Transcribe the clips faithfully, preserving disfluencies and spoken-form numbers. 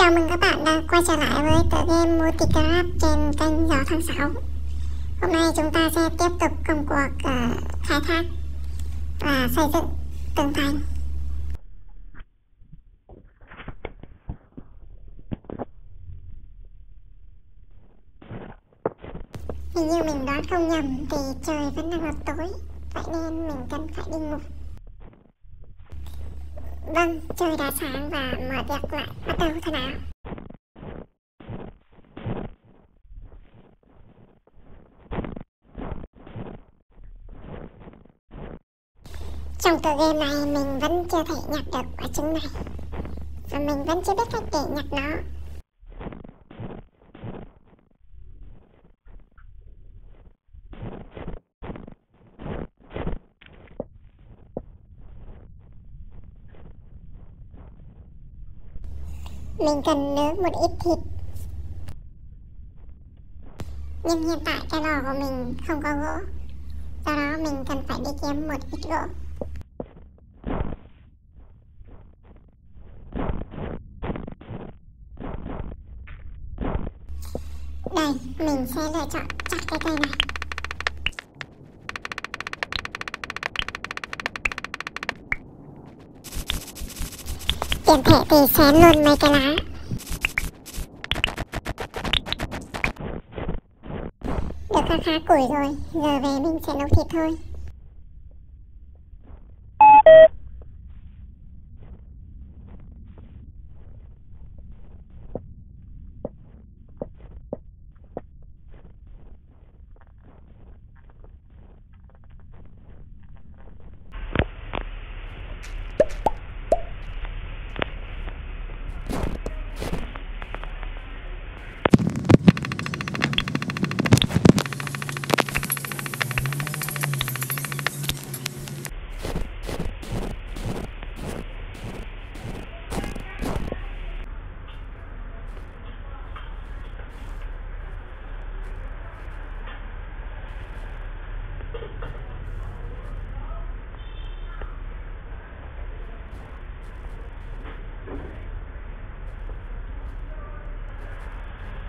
Chào mừng các bạn đã quay trở lại với tựa game Multicraft trên kênh Gió tháng sáu. Hôm nay chúng ta sẽ tiếp tục công cuộc uh, khai thác và xây dựng tường thành. Hình như mình đoán không nhầm thì trời vẫn đang là tối, vậy nên mình cần phải đi ngủ. Vâng, trời đã sáng và mọi việc lại bắt đầu thôi nào. Trong tựa game này mình vẫn chưa thể nhặt được quả trứng này, và mình vẫn chưa biết cách để nhặt nó. Mình cần nướng một ít thịt, nhưng hiện tại cái lò của mình không có gỗ, do đó mình cần phải đi kiếm một ít gỗ. Đây, mình sẽ lựa chọn chặt cái cây này. Tiện thể thì xén luôn mấy cái lá. Được khá khá củi rồi, giờ về mình sẽ nấu thịt thôi.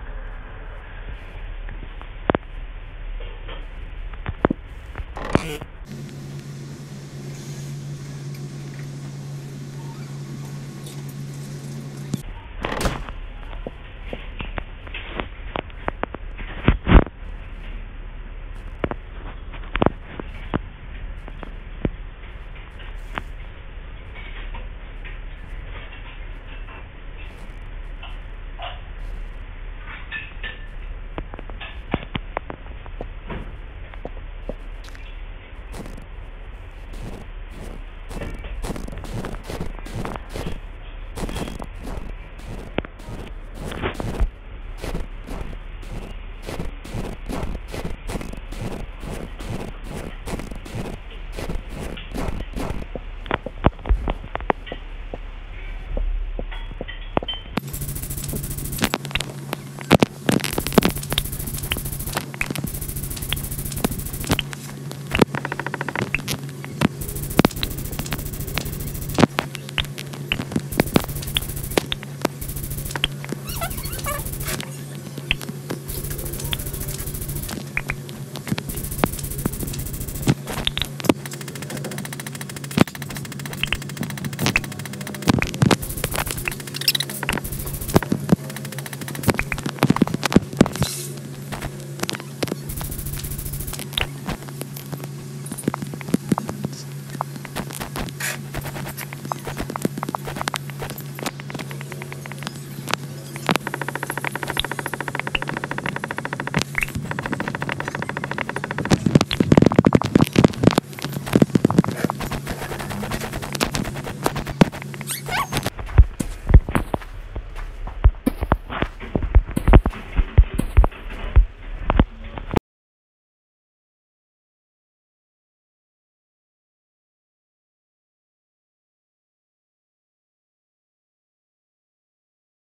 Yeah.